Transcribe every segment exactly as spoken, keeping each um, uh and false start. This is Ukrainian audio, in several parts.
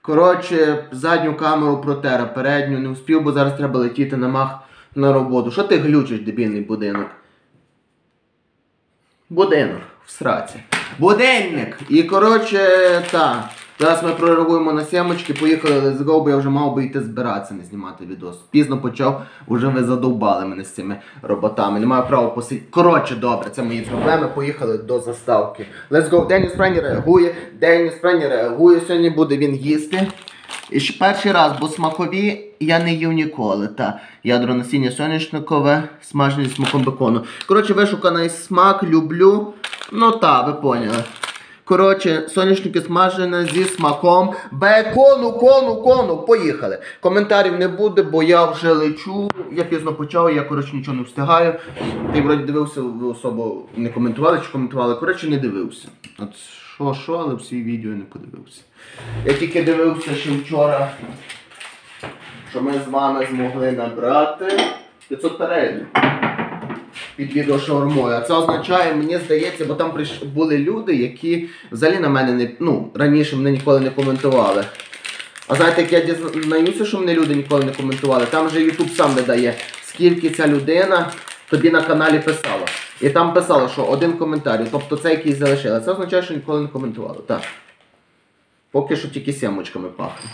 Коротше, задню камеру протера, передню не успів, бо зараз треба летіти на мах на роботу. Що ти глючиш, дебільний будинок? Будинок, в сраці. Будильник! І коротше, так. Зараз ми прореагуємо на сімочки, поїхали, let's go, бо я вже мав би йти збиратися, не знімати відос. Пізно почав, вже ви задовбали мене з цими роботами. Не маю права посидіти. Коротше, добре, це мої проблеми, поїхали до заставки. Let's go, Деніс Френі реагує, Деніс Френі реагує, сьогодні буде він їсти. І ще перший раз, бо смакові я не їв ніколи, та. Ядро насіння соняшникове, смажені з смаком бекону. Коротше, вишуканий смак, люблю, ну та, ви поняли. Коротше, соняшники смажені зі смаком бекону, кону, кону. Поїхали. Коментарів не буде, бо я вже лечу. Я пізно почав, я, коротше, нічого не встигаю. Ти, вроді, дивився, ви особо не коментували чи коментували. Коротше, не дивився. От що, що, але всі відео не подивився. Я тільки дивився ще вчора, що ми з вами змогли набрати п'ятсот переглядів під відео шаурмою. А це означає, мені здається, бо там були люди, які взагалі на мене не, ну, раніше мене ніколи не коментували. А знаєте, як я дізнаюся, що мене люди ніколи не коментували, там вже YouTube сам видає, скільки ця людина тобі на каналі писала. І там писало, що один коментар, тобто це якийсь залишили. Це означає, що ніколи не коментували. Так. Поки що тільки сімочками пахне.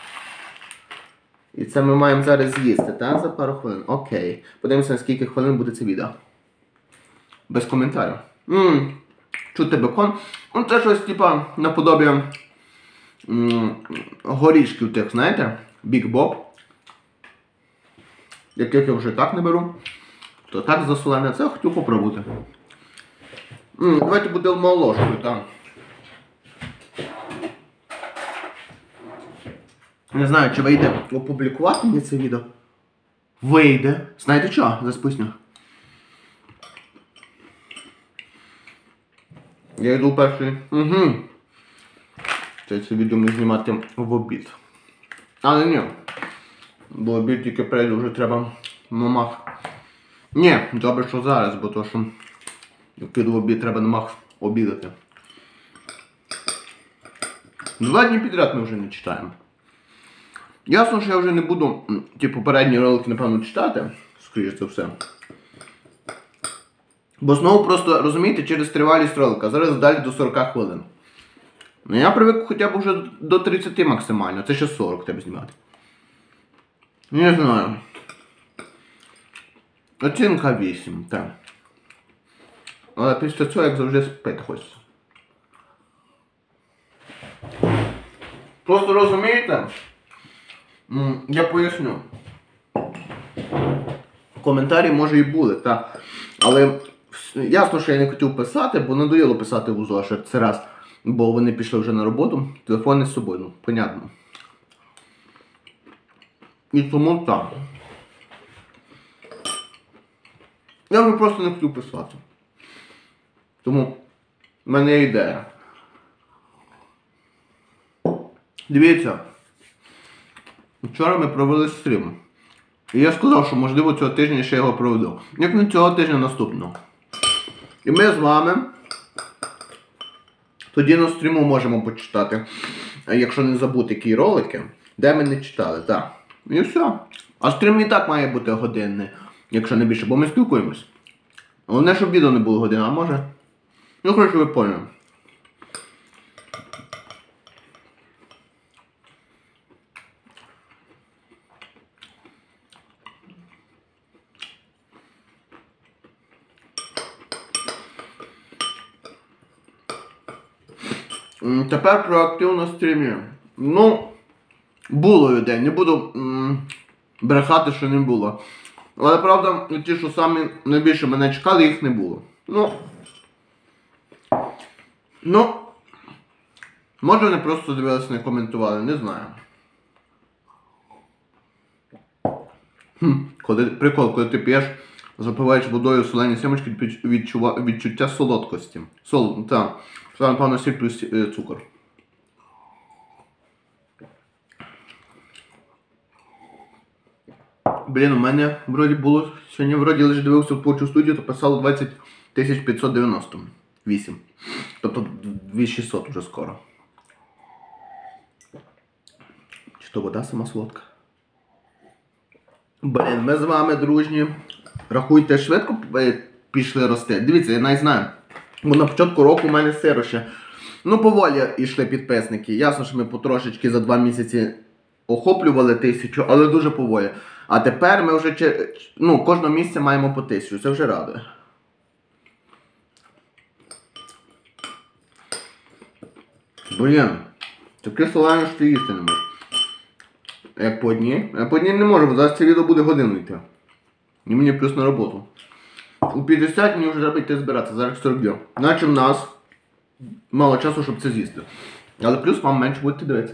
І це ми маємо зараз з'їсти, так? За пару хвилин. Окей. Подивимося, на скільки хвилин буде це відео. Без коментарів. Ммм, чути бекон. Ну це щось, типа, наподобі м горішків тих, знаєте? Big Bob. Яких я вже так не беру. То так засолене. Це я хотів попробувати. Ммм, давайте будемо ложкою, так. Не знаю, чи вийде опублікувати мені це відео. Вийде. Знаєте що? Зараз поясню. Я йду перший. Угу. Це це відео ми знімати в обід. Але ні. Бо обід тільки прийде, вже треба на мах. Ні, добре, що зараз, бо то, що піду в обід, треба на мах обідати. Два дні підряд ми вже не читаємо. Ясно, що я вже не буду ті попередні ролики, напевно, читати, скоріше за все. Бо знову просто, розумієте, через тривалість ролика, зараз далі до сорока хвилин. Ну я привик хоча б вже до тридцяти максимально, це ще сорок треба знімати. Не знаю. Оцінка вісім, так. Але після цього, як завжди, спити хочеться. Просто розумієте? Я поясню. Коментарі може і були, так. Але ясно, що я не хотів писати, бо надоїло писати у зошит. Це раз. Бо вони пішли вже на роботу, телефони з собою, ну, понятно. І тому так. Я вже просто не хотів писати. Тому в мене є ідея. Дивіться. Вчора ми провели стрім. І я сказав, що можливо цього тижня ще його проведу. Як не цього тижня, наступного. І ми з вами тоді на стріму можемо почитати, якщо не забути які ролики, де ми не читали, так. І все. А стрім і так має бути годинний, якщо не більше, бо ми спілкуємось. Головне, щоб відео не було години, а може? Ну, коротше, ви поняли. Тепер про активну стрімі. Ну, було людей, не буду м брехати, що не було. Але правда, ті, що самі найбільше мене чекали, їх не було. Ну, ну, може вони просто дивилися, не коментували, не знаю. Хм, коли, прикол, коли ти п'єш, запиваєш водою солені сімочки, відчува, відчуття солодкості. Сол, так. Це, напевно, сіль плюс е, цукор. Блін, у мене вроді було, сьогодні вроді лише дивився в творчу студію, то писало двадцять тисяч п'ятсот дев'яносто вісім. Тобто дві тисячі шістсот вже скоро. Чи то вода сама солодка? Блін, ми з вами дружні. Рахуйте, швидко пішли рости. Дивіться, я навіть знаю. Бо на початку року у мене сиро ще. Ну, поволі йшли підписники. Ясно, що ми потрошечки за два місяці охоплювали тисячу, але дуже поволі. А тепер ми вже, ну, кожного місяця маємо по тисячу. Це вже радує. Блін, таке солене, що ти їсти не можеш. Як по одній? Я по одній не можу, бо зараз це відео буде годину йти. І мені плюс на роботу. У п'ятдесят мені вже треба йти збиратися, зараз сорок два. Наче в нас мало часу, щоб це з'їсти. Але плюс вам менше будете дивитися.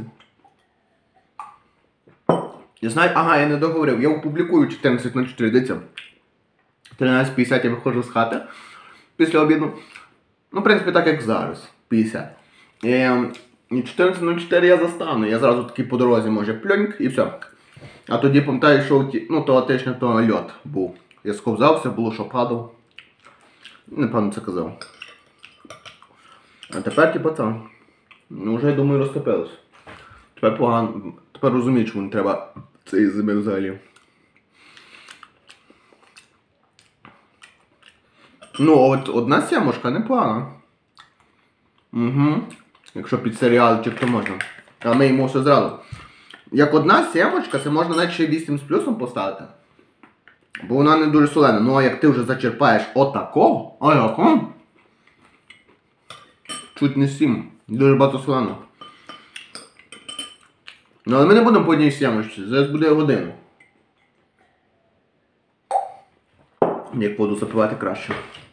Я знаю, ага, я не договорив. Я опублікую чотирнадцять на чотири, дивіться. тринадцять п'ятдесят я виходжу з хати після обіду. Ну, в принципі, так як зараз. п'ятдесят. І чотирнадцять на чотири я застану. Я зразу такий по дорозі, може, пльоньк і все. А тоді, пам'ятаю, що ну, того тижня то льот був. Я сковзався, було, що падав. Напевно, це казав. А тепер, типу, там. Ну, вже, я думаю, розтопилось. Тепер погано. Тепер розумію, чому не треба цієї зими взагалі. Ну, от одна сімушка непогана. Угу. Якщо під серіалчик, то можна. А ми їмо все зразу. Як одна сімочка, це можна навіть ще вісім з плюсом поставити. Бо вона не дуже солена. Ну а як ти вже зачерпаєш отакого, а яко? Чуть не сім. Дуже багато солено. Ну але ми не будемо по одній сімочці. Зараз буде годину. Як воду запивати краще.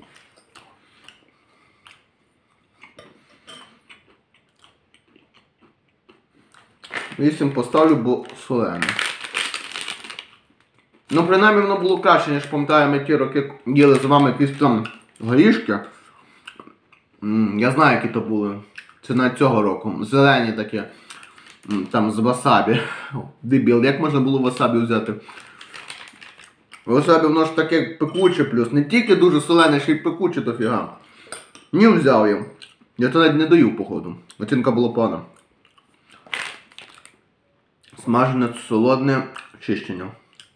вісім поставлю, бо солене. Ну, принаймні воно було краще, ніж пам'ятаю, ми ті роки їли з вами якісь там горішки. Я знаю, які то були. Це навіть цього року. Зелені такі. Там з васабі. Дебіл, як можна було васабі взяти? Васабі воно ж таке пекуче плюс. Не тільки дуже солене, ще й пекуче дофіга. Ні, взяв їм. Я то навіть не даю, походу. Оцінка була погана. Смажене, солодне чищення.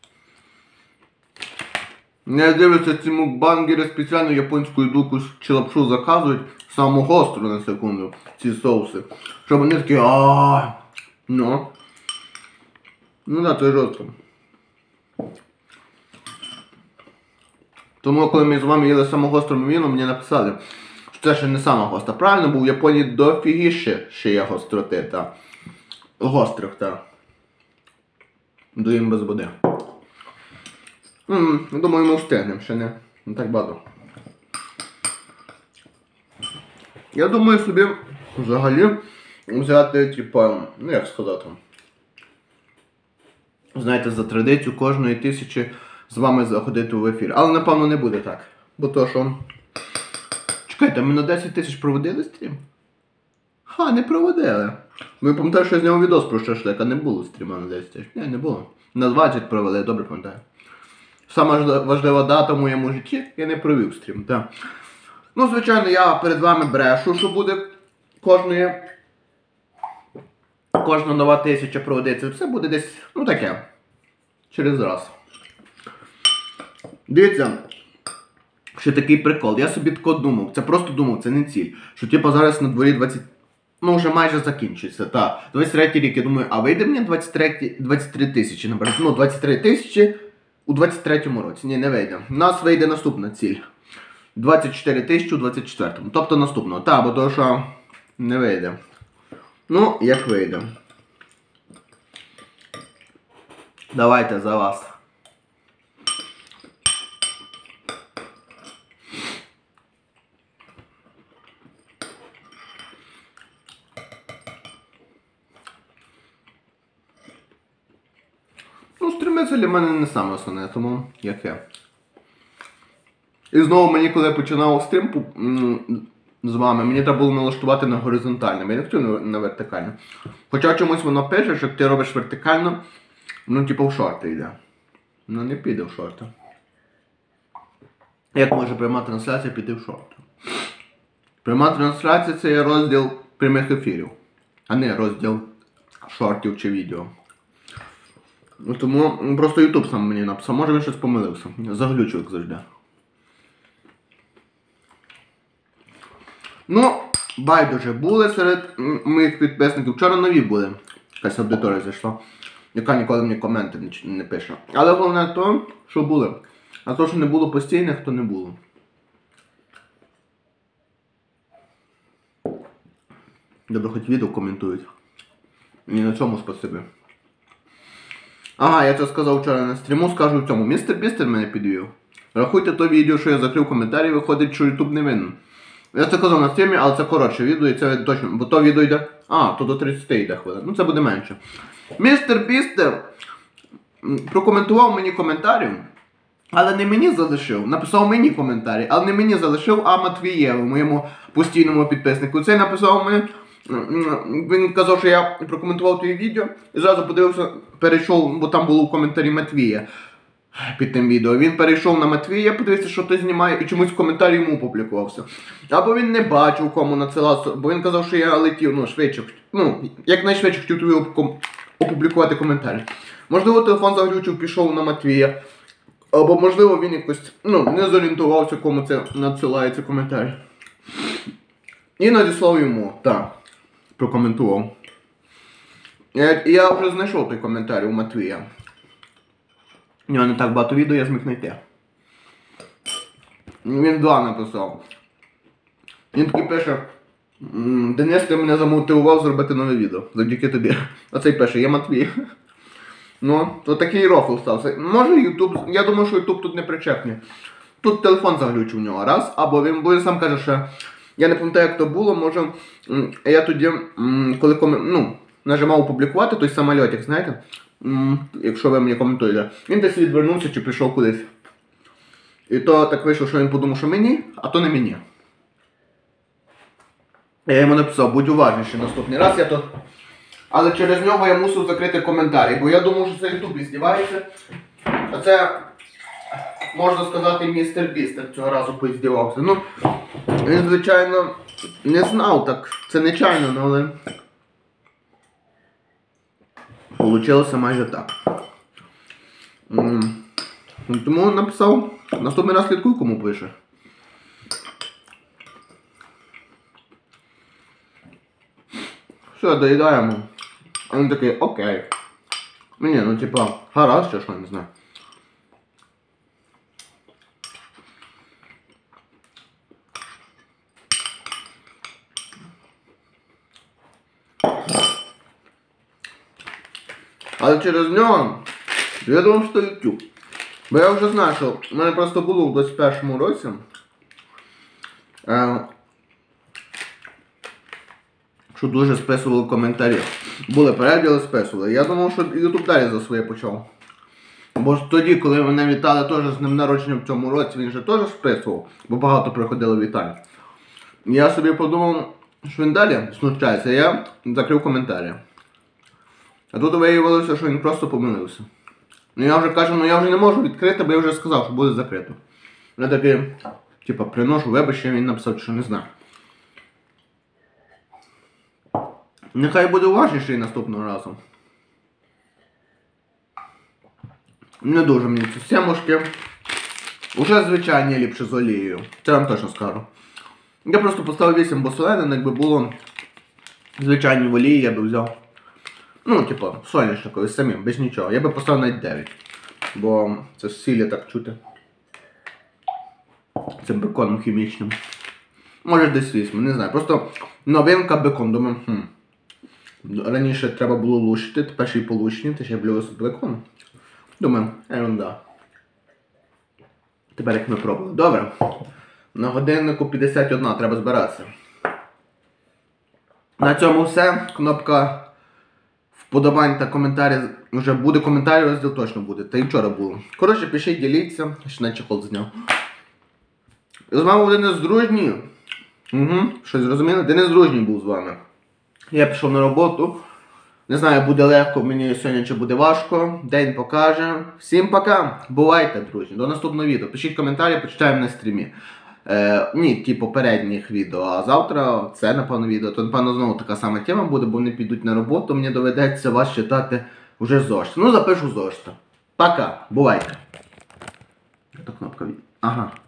Не дивляться ці мукбангери, спеціально японську їду чи лапшу заказують, саму гостру на секунду, ці соуси. Щоб вони такі ааа. Ну. Ну да, то й жорстко. Тому коли ми з вами їли саму гостру мівіну, мені написали, що це ще не сама гостра. Правильно, бо в Японії дофігіше ще є гостроти, та. Гострих, та. Дуємо без води. М -м, думаю, ми встигнемо, ще не, не так багато. Я думаю собі взагалі взяти, типа, ну як сказати, знаєте, за традицію кожної тисячі з вами заходити в ефір. Але напевно не буде так. Бо то що... Чекайте, ми на десять тисяч проводили стрім? Ха, не проводили. Ви пам'ятаєте, що я зняв відос про шашлик, а не було стріма на десять тисяч? Ні, не було. На двадцять провели, я добре пам'ятаю. Сама важлива дата в моєму житті, я не провів стрім, так. Ну, звичайно, я перед вами брешу, що буде кожної... Кожна нова тисяча проводиться. Все буде десь, ну таке, через раз. Дивіться, ще такий прикол. Я собі тако думав, це просто думав, це не ціль. Що типу зараз на дворі двадцять... Ну, вже майже закінчується, так. двадцять третій рік, я думаю, а вийде мені двадцять три тисячі, наприклад. Ну, двадцять три тисячі у двадцять третьому році. Ні, не вийде. У нас вийде наступна ціль. двадцять чотири тисячі у двадцять четвертому. Тобто наступного. Так, бо то, що не вийде. Ну, як вийде. Давайте за вас. Ну, стріми це для мене не саме основне, тому як я. І знову мені, коли я починав стрім з вами, мені треба було налаштувати на горизонтальне, я не хотів на вертикальне. Хоча чомусь воно пише, що ти робиш вертикально, ну типу в шорти йде. Ну не піде в шорти. Як може пряма трансляція піти в шорти? Пряма трансляція це є розділ прямих ефірів, а не розділ шортів чи відео. Тому просто ютуб сам мені написав, може він щось помилився. Заглючу, як завжди. Ну, байдуже, були серед моїх підписників. Вчора нові були. Якась аудиторія зайшла, яка ніколи мені коменти не пише. Але головне то, що були. А то, що не було постійних, то не було. Добре, хоч відео коментують. І на цьому спасибі. Ага, я це сказав вчора на стріму, скажу в цьому. Містер Бістер мене підвів. Рахуйте то відео, що я закрив коментарі, виходить, що ютуб не винен. Я це казав на стрімі, але це коротше відео і це точно, бо то відео йде... А, то до тридцяти йде хвилин. Ну це буде менше. Містер Бістер прокоментував мені коментарі, але не мені залишив. Написав мені коментарі, але не мені залишив, а Матвієву, моєму постійному підписнику. Цей написав мені, він казав, що я прокоментував твоє відео, і зразу подивився, перейшов, бо там було в коментарі Матвія під тим відео. Він перейшов на Матвія, подивився, що ти знімає, і чомусь в коментарі йому опублікувався. Або він не бачив, кому надсилав, бо він казав, що я летів, ну, швидше, ну, якнайшвидше хотів тобі опублікувати коментарі. Можливо, телефон заглючив, пішов на Матвія. Або, можливо, він якось, ну, не зорієнтувався, кому це надсилається коментар. І надіслав йому, так, прокоментував. Я, я вже знайшов той коментар у Матвія. У нього не так багато відео, я зміг знайти. Він два написав. Він такий пише: Денис, ти мене замотивував зробити нове відео. Завдяки тобі. А цей пише: я Матвій. Ну, то такий рофл стався. Може ютуб, я думаю, що ютуб тут не причепний. Тут телефон заглючив у нього раз, або він, бо він сам каже, що я не пам'ятаю, як то було, може, я тоді, коли ком... ну, нажимав опублікувати той самольотик, знаєте, якщо ви мені коментуєте, він десь відвернувся чи пішов кудись. І то так вийшло, що він подумав, що мені, а то не мені. Я йому написав: будь уважніший наступний раз, я то... Але через нього я мусив закрити коментарі, бо я думав, що це ютуб здівається. А це, можна сказати, містер Бістер цього разу поіздівався. Ну, він, звичайно, не знав так, це нечайно, але получилося майже так. Тому написав, наступний раз слідкуй, кому пише. Все, доїдаємо. А він такий: окей. Ні, ну типа, гаразд, чи що, не знаю. Але через нього я думав, що YouTube. Бо я вже знаю, що в мене просто було в двадцять першому році. Е, що дуже списували коментарі. Були перегляди, списували. Я думав, що YouTube далі за своє почав. Бо ж тоді, коли мене вітали теж з днем народження в цьому році, він же теж списував, бо багато приходило вітань. Я собі подумав, що він далі знущається, я закрив коментарі. А тут виявилося, що він просто помилився. Ну я вже кажу, ну я вже не можу відкрити, бо я вже сказав, що буде закрито. Я такий, типа, приношу вибачення, він написав, що не знаю. Нехай буде уважніший наступного разу. Не дуже мені ці сімушки. Уже звичайні ліпше з олією. Це я вам точно скажу. Я просто поставив вісім, бо солене, якби було звичайні в олії, я би взяв. Ну, типу, соняшникові самі, без нічого. Я би поставив навіть дев'ять. Бо це сілля так чути. Цим беконом хімічним. Може десь вісім, не знаю. Просто новинка бекон. Думаю, хм. Раніше треба було лущити, тепер ще й полущені, ще блюво з беконом. Думаю, ерунда. Тепер як ми пробували. Добре. На годиннику п'ятдесят одна, треба збиратися. На цьому все. Кнопка вподобань та коментарі вже буде. Коментарі розділ точно буде. Та й вчора було. Коротше, пишіть, діліться. Ще на чехол зняв. З вами був Денис Дружній. Угу, щось зрозуміли? Денис Дружній був з вами. Я пішов на роботу. Не знаю, буде легко мені сьогодні чи буде важко. День покаже. Всім пока. Бувайте, друзі. До наступного відео. Пишіть коментарі, почитаємо на стрімі. Е, ні, ті попередніх відео. А завтра це, напевно, відео. То, напевно, знову така сама тема буде, бо вони підуть на роботу. Мені доведеться вас читати Уже зошит. Ну, запишу зошита. Пока. Бувайте. Ето кнопка від... Ага.